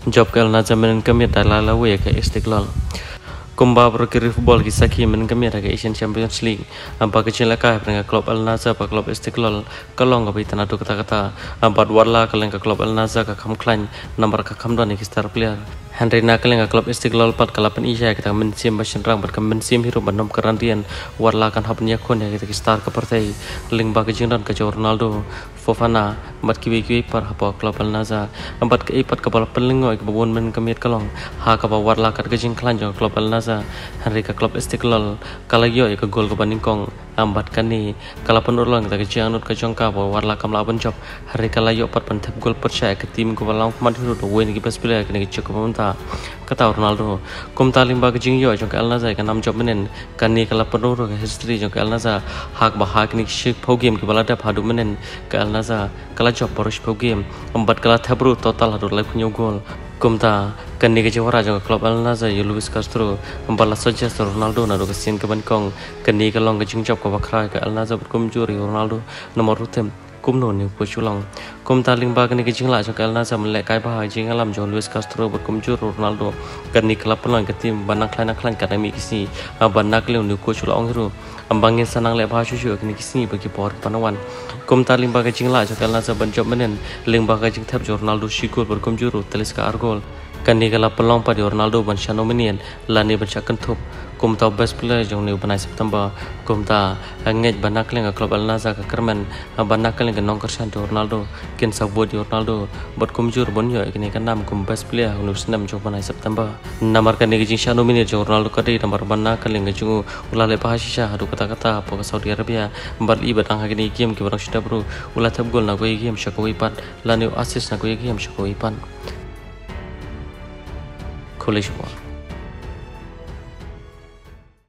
job ke Al-Naza men kami dalala we ke Istiqlal kumba berkiri football kisah men kami ke Asian Champions League ampa kecil ka dengan klub Al-Naza pa klub Istiqlal kalong ka bitana tu kata-kata ampa warla kaleng ka klub Al-Naza ka kam klan nomor ka kam don star player Henry Nakaleng ka klub Istiqlal pat kalapan isya kita mensim basin rang ber mensim hirup banom kerandian warla kan hapnya kon ya kita star ka partai ling ba ka jingdan ka Ronaldo Fofana mat kiwi par hapa klub Al-Naza ampat ke ipat ka bal pelingo ke babon men kami kalong ha ka ba warla ka jing klan jong klub Al-Naza Henry ka klub Istiqlal kalagyo ka gol ka baningkong ambat kani kalapan urlang kita kejanut ka jongka ba warla kam laban job Henry kalayo pat pantap gol percaya ke tim ko balang mat hirup wen ki bas player kini ke cukup kata Ronaldo kum talim ba jing yo jong Al-Naza ka nam job menen kani kala penuru ka history jong Al-Naza hak ba hak ni shik pau game ki balada phadu menen ka Al-Naza kala job porish pau game ambat kala thabru total hadu lai punyo gol kum ta kani ke jawara jong klub Al-Naza yo Luis Castro ambala suggest Ronaldo na ro ka sin ka ban kong kani ka long ka jing job ka bakra ka Al-Naza kum juri Ronaldo nomor rutem kum no ni puchulang kum taling ba kani kijing la jong Al-Naza melek kai ba jing alam jong Luis Castro ber kum jur Ronaldo kani kelap pelang ke tim banak klan kadami kisi banak le ni coach ulang hiru ambangin sanang le ba chuchu kani kisi bagi por panawan kum taling ba kijing la jong Al-Naza ban job menen ling ba kijing thap jong Ronaldo shikul ber kum juru telis ka argol kani kelap pelang pa Ronaldo ban shanominian lani ban chakan thup kum ta best player jong ni banai September kum ta ngej banak le klub Al-Naza ka kerman banak le nong kersan Ronaldo ken sabot Ronaldo bot kum jur bon yo kini kan nam kum best player nu senam jong banai September namar kan ni jing shano minit jong Ronaldo ka dei namar banak le jung ulale bahasisha hadu kata-kata po Saudi Arabia bar i batang hagini game ki barang shita bro ulah tab gol na go game shakoi pat lani assist na go game shakoi pan College